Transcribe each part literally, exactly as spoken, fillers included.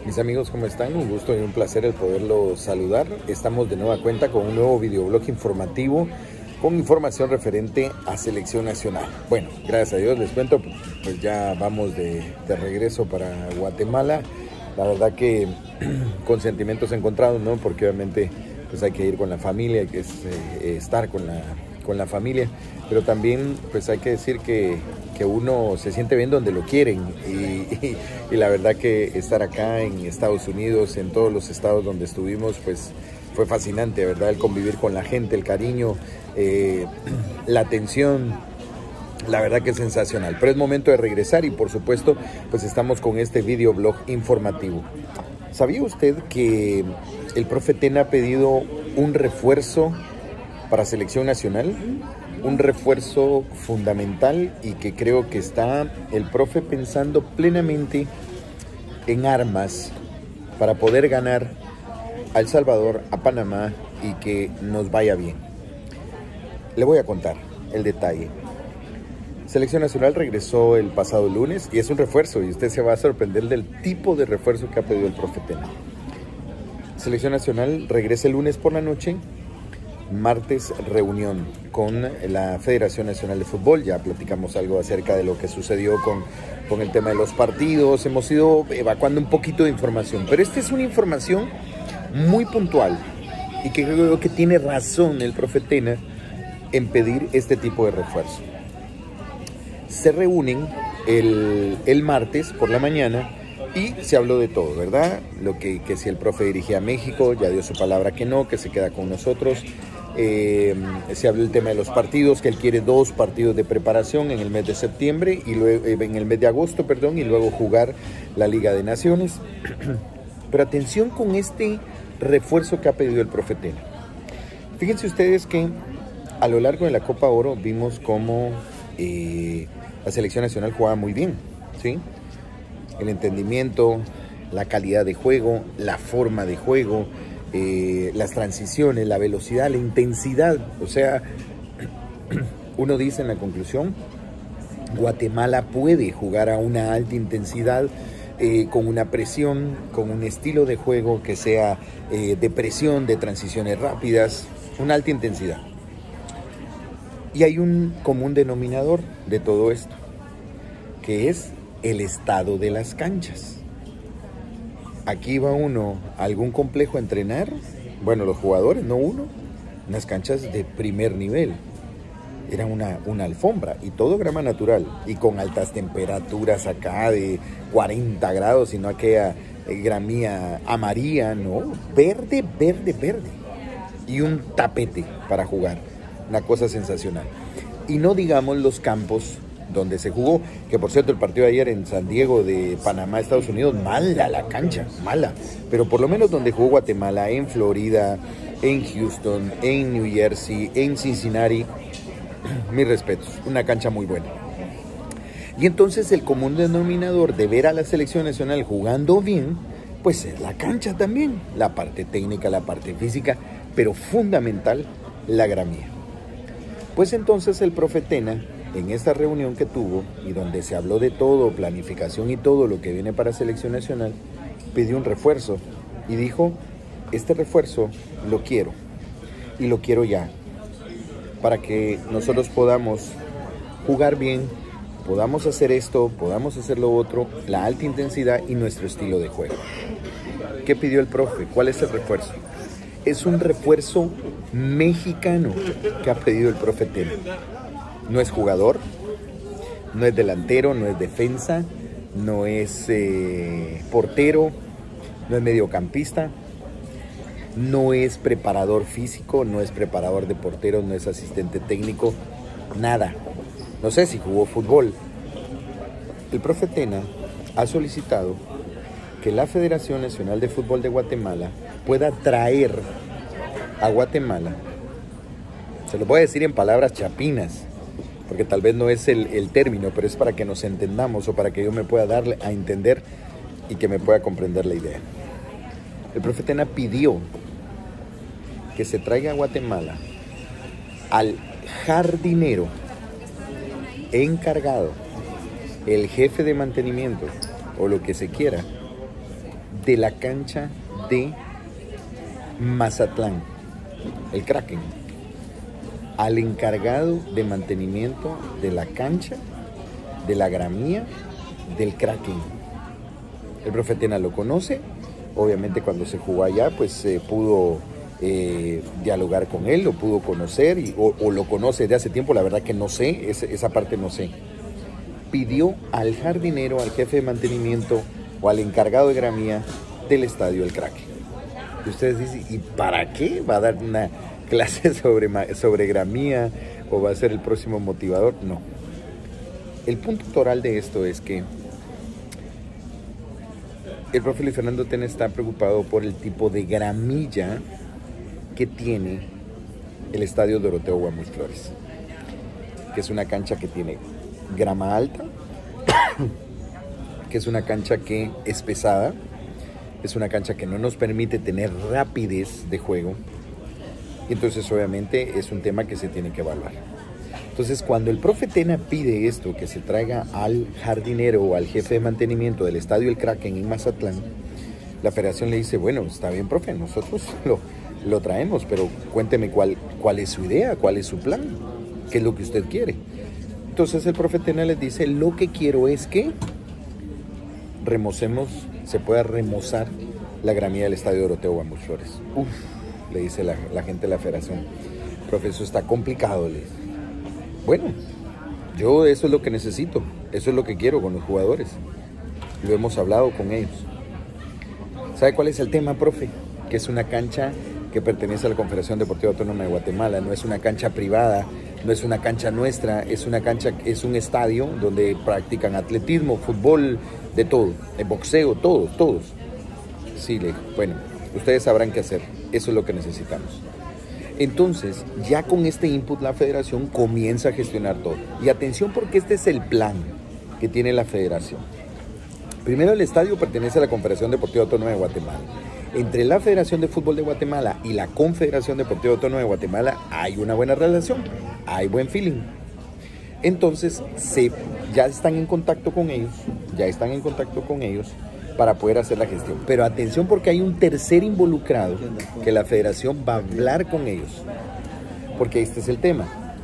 Mis amigos, ¿cómo están? Un gusto y un placer el poderlos saludar. Estamos de nueva cuenta con un nuevo videoblog informativo con información referente a Selección Nacional. Bueno, gracias a Dios les cuento, pues ya vamos de, de regreso para Guatemala. La verdad que con sentimientos encontrados, ¿no? Porque obviamente pues hay que ir con la familia, hay que eh, estar con la, con la familia, pero también pues hay que decir que, que uno se siente bien donde lo quieren y, y, y la verdad que estar acá en Estados Unidos, en todos los estados donde estuvimos, pues fue fascinante, ¿verdad? El convivir con la gente, el cariño, eh, la atención, la verdad que es sensacional. Pero es momento de regresar y por supuesto pues estamos con este videoblog informativo. ¿Sabía usted que el profe Tena ha pedido un refuerzo para Selección Nacional? Un refuerzo fundamental y que creo que está el profe pensando plenamente en armas para poder ganar a El Salvador, a Panamá y que nos vaya bien. Le voy a contar el detalle. Selección Nacional regresó el pasado lunes y es un refuerzo y usted se va a sorprender del tipo de refuerzo que ha pedido el profe Tena. Selección Nacional regresa el lunes por la noche, martes reunión con la Federación Nacional de Fútbol. Ya platicamos algo acerca de lo que sucedió con, con el tema de los partidos, hemos ido evacuando un poquito de información, pero esta es una información muy puntual y que creo que tiene razón el profe Tena en pedir este tipo de refuerzo. Se reúnen el, el martes por la mañana y se habló de todo, ¿verdad? Lo que, que si el profe dirigía a México, ya dio su palabra que no, que se queda con nosotros. Eh, se habló del tema de los partidos, que él quiere dos partidos de preparación en el mes de septiembre y luego en el mes de agosto, perdón, y luego jugar la Liga de Naciones. Pero atención con este refuerzo que ha pedido el profe Tena. Fíjense ustedes que a lo largo de la Copa Oro vimos cómo eh, la Selección Nacional jugaba muy bien, ¿sí? El entendimiento, la calidad de juego, la forma de juego, eh, las transiciones, la velocidad, la intensidad. O sea, uno dice en la conclusión, Guatemala puede jugar a una alta intensidad, eh, con una presión, con un estilo de juego que sea eh, de presión, de transiciones rápidas, una alta intensidad. Y hay un común denominador de todo esto, que es el estado de las canchas. Aquí va uno a algún complejo a entrenar, bueno, los jugadores, no uno, unas canchas de primer nivel. Era una, una alfombra y todo grama natural y con altas temperaturas acá de cuarenta grados y no aquella gramía amarilla, no, verde, verde, verde. Y un tapete para jugar, una cosa sensacional. Y no digamos los campos donde se jugó, que por cierto el partido de ayer en San Diego de Panamá, Estados Unidos, mala la cancha, mala, pero por lo menos donde jugó Guatemala, en Florida, en Houston, en New Jersey, en Cincinnati, mis respetos, una cancha muy buena. Y entonces el común denominador de ver a la Selección Nacional jugando bien, pues es la cancha también, la parte técnica, la parte física, pero fundamental, la gramía. Pues entonces el profe Tena, en esta reunión que tuvo y donde se habló de todo, planificación y todo lo que viene para Selección Nacional, pidió un refuerzo y dijo, este refuerzo lo quiero y lo quiero ya, para que nosotros podamos jugar bien, podamos hacer esto, podamos hacer lo otro, la alta intensidad y nuestro estilo de juego. ¿Qué pidió el profe? ¿Cuál es el refuerzo? Es un refuerzo mexicano que ha pedido el profe Tena. No es jugador, no es delantero, no es defensa, no es eh, portero, no es mediocampista, no es preparador físico, no es preparador de porteros, no es asistente técnico, nada. No sé si jugó fútbol. El profe Tena ha solicitado que la Federación Nacional de Fútbol de Guatemala pueda traer a Guatemala, se lo voy a decir en palabras chapinas, porque tal vez no es el, el término, pero es para que nos entendamos o para que yo me pueda dar a entender y que me pueda comprender la idea. El profe Tena pidió que se traiga a Guatemala al jardinero encargado, el jefe de mantenimiento o lo que se quiera de la cancha de Mazatlán, el Kraken, al encargado de mantenimiento de la cancha, de la gramía del Kraken. El profe Tena lo conoce, obviamente cuando se jugó allá, pues eh, pudo eh, dialogar con él, lo pudo conocer, y, o, o lo conoce de hace tiempo, la verdad que no sé, esa, esa parte no sé. Pidió al jardinero, al jefe de mantenimiento o al encargado de gramía del estadio El Kraken. Y ustedes dicen, ¿y para qué? ¿Va a dar una clase sobre, sobre gramía o va a ser el próximo motivador? No. El punto toral de esto es que el profe Luis Fernando Tena está preocupado por el tipo de gramilla que tiene el estadio Doroteo Guamuch Flores, que es una cancha que tiene grama alta, que es una cancha que es pesada, es una cancha que no nos permite tener rapidez de juego, y entonces obviamente es un tema que se tiene que evaluar. Entonces cuando el profe Tena pide esto, que se traiga al jardinero o al jefe de mantenimiento del estadio El Kraken en Mazatlán, la federación le dice, bueno, está bien profe, nosotros lo, lo traemos, pero cuénteme cuál, cuál es su idea, cuál es su plan, qué es lo que usted quiere. Entonces el profe Tena les dice, lo que quiero es que remocemos, se pueda remozar la gramilla del estadio Doroteo Guamuch Flores. Uf, le dice la, la gente de la federación, profe, eso está complicado, le dice. Bueno, yo eso es lo que necesito, eso es lo que quiero con los jugadores. Lo hemos hablado con ellos. ¿Sabe cuál es el tema, profe? Que es una cancha que pertenece a la Confederación Deportiva Autónoma de Guatemala, no es una cancha privada, no es una cancha nuestra, es una cancha, es un estadio donde practican atletismo, fútbol, de todo, el boxeo, todos, todos. Sí, le digo, bueno, ustedes sabrán qué hacer, eso es lo que necesitamos. Entonces, ya con este input la federación comienza a gestionar todo. Y atención porque este es el plan que tiene la federación. Primero, el estadio pertenece a la Confederación Deportiva Autónoma de Guatemala. Entre la Federación de Fútbol de Guatemala y la Confederación Deportiva Autónoma de Guatemala hay una buena relación, hay buen feeling. Entonces, se, ya están en contacto con ellos, ya están en contacto con ellos para poder hacer la gestión. Pero atención porque hay un tercer involucrado que la federación va a hablar con ellos. Porque este es el tema.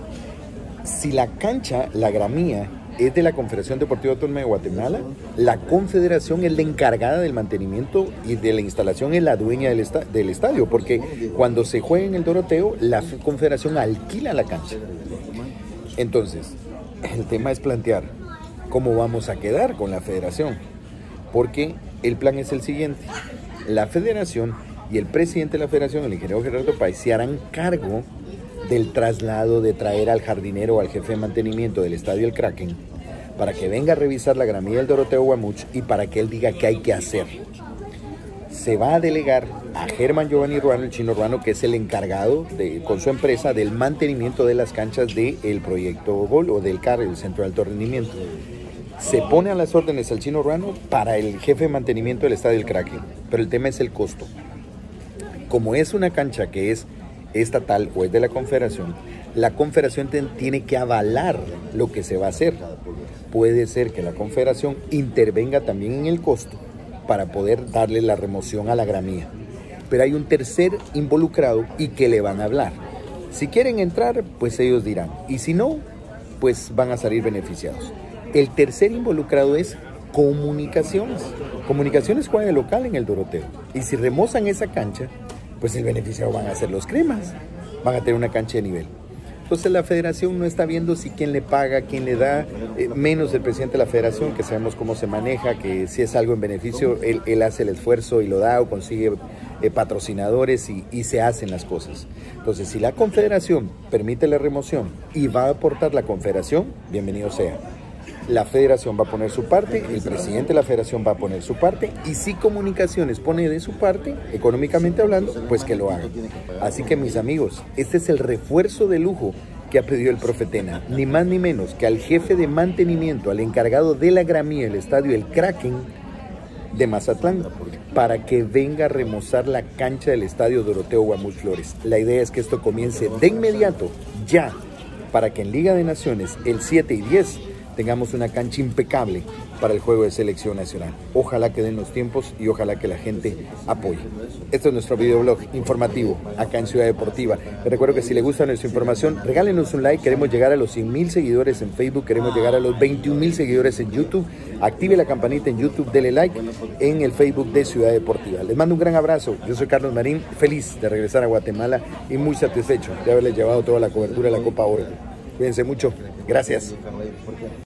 Si la cancha, la gramía, es de la Confederación Deportiva Autónoma de Guatemala, la confederación es la encargada del mantenimiento y de la instalación, es la dueña del, esta del estadio. Porque cuando se juega en el Doroteo, la confederación alquila la cancha. Entonces, el tema es plantear cómo vamos a quedar con la federación. Porque el plan es el siguiente, la federación y el presidente de la federación, el ingeniero Gerardo Páez, se harán cargo del traslado de traer al jardinero o al jefe de mantenimiento del estadio El Kraken para que venga a revisar la gramilla del Doroteo Guamuch y para que él diga qué hay que hacer. Se va a delegar a Germán Giovanni Ruano, el chino Ruano, que es el encargado de, con su empresa del mantenimiento de las canchas del proyecto Gol o del C A R, el Centro de Alto Rendimiento. Se pone a las órdenes al chino Ruano para el jefe de mantenimiento del estadio El Kraken, pero el tema es el costo. Como es una cancha que es estatal o es de la confederación, la confederación tiene que avalar lo que se va a hacer. Puede ser que la confederación intervenga también en el costo para poder darle la remoción a la gramía. Pero hay un tercer involucrado y que le van a hablar. Si quieren entrar, pues ellos dirán. Y si no, pues van a salir beneficiados. El tercer involucrado es Comunicaciones. Comunicaciones juega de local en el Doroteo. Y si remozan esa cancha, pues el beneficiado van a ser los cremas. Van a tener una cancha de nivel. Entonces la federación no está viendo si quién le paga, quién le da, eh, menos el presidente de la federación, que sabemos cómo se maneja, que si es algo en beneficio, él, él hace el esfuerzo y lo da o consigue eh, patrocinadores y, y se hacen las cosas. Entonces si la confederación permite la remoción y va a aportar la confederación, bienvenido sea. La federación va a poner su parte, el presidente de la federación va a poner su parte, y si Comunicaciones pone de su parte, económicamente hablando, pues que lo haga. Así que mis amigos, este es el refuerzo de lujo que ha pedido el profe Tena, ni más ni menos que al jefe de mantenimiento, al encargado de la gramía del estadio El Kraken de Mazatlán, para que venga a remozar la cancha del estadio Doroteo Guamuch Flores. La idea es que esto comience de inmediato, ya, para que en Liga de Naciones, el siete y diez, tengamos una cancha impecable para el juego de selección nacional. Ojalá que den los tiempos y ojalá que la gente apoye. Este es nuestro videoblog informativo acá en Ciudad Deportiva. Les recuerdo que si les gusta nuestra información, regálenos un like. Queremos llegar a los cien mil seguidores en Facebook, queremos llegar a los veintiún mil seguidores en YouTube. Active la campanita en YouTube, dele like en el Facebook de Ciudad Deportiva. Les mando un gran abrazo. Yo soy Carlos Marín, feliz de regresar a Guatemala y muy satisfecho de haberles llevado toda la cobertura de la Copa Oro. Cuídense mucho. Gracias.